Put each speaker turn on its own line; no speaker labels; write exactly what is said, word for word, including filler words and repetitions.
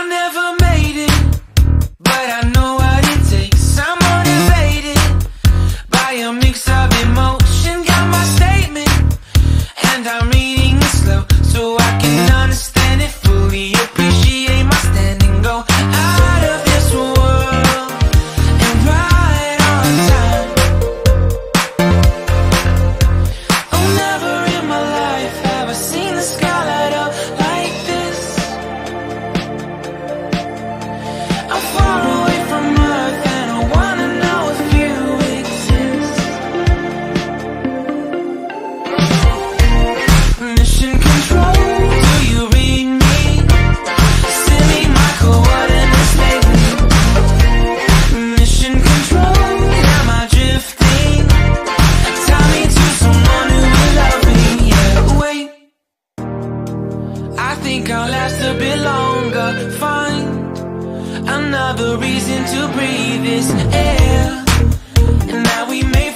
never made it, but I know what it takes. I'm motivated by a mix of emotion. Got my statement, and I'm reading it slow so I can understand it fully. Appreciate my standing, go out of this world and right on time. Oh, never in my life have I seen the sky light up like this. I'm far away from Earth and I wanna know if you exist. Mission control, do you read me? Send me my coordinates lately. Mission control, am I drifting? Tie me to someone who will love me. Yeah, wait, I think I'll last a bit longer. Find another reason to breathe this air. And now we made